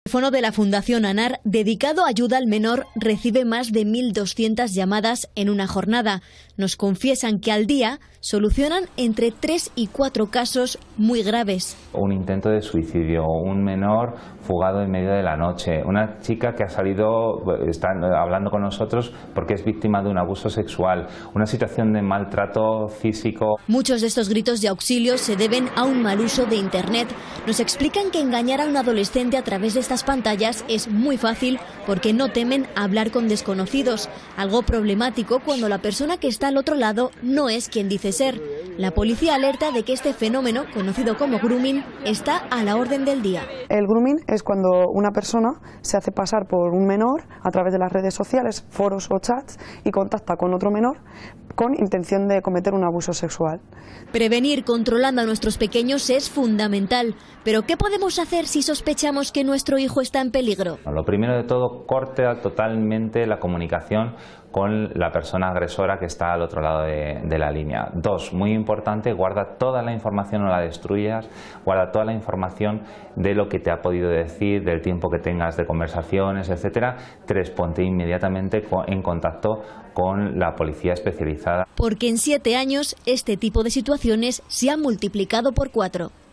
El teléfono de la Fundación ANAR, dedicado a ayuda al menor, recibe más de 1.200 llamadas en una jornada. Nos confiesan que al día solucionan entre 3 y 4 casos muy graves. Un intento de suicidio, un menor fugado en medio de la noche, una chica que ha salido, está hablando con nosotros porque es víctima de un abuso sexual, una situación de maltrato físico. Muchos de estos gritos de auxilio se deben a un mal uso de Internet. Nos explican que engañar a un adolescente a través de estas pantallas es muy fácil porque no temen hablar con desconocidos, algo problemático cuando la persona que está al otro lado no es quien dice ser. La policía alerta de que este fenómeno, conocido como grooming, está a la orden del día. El grooming es cuando una persona se hace pasar por un menor a través de las redes sociales, foros o chats y contacta con otro menor con intención de cometer un abuso sexual. Prevenir controlando a nuestros pequeños es fundamental, pero ¿qué podemos hacer si sospechamos que nuestro hijo está en peligro? Lo primero de todo, corta totalmente la comunicación con la persona agresora que está al otro lado de la línea. 2, muy importante, guarda toda la información, no la destruyas, guarda toda la información de lo que te ha podido decir, del tiempo que tengas de conversaciones, etcétera. 3, ponte inmediatamente en contacto con la policía especializada. Porque en 7 años este tipo de situaciones se han multiplicado por 4.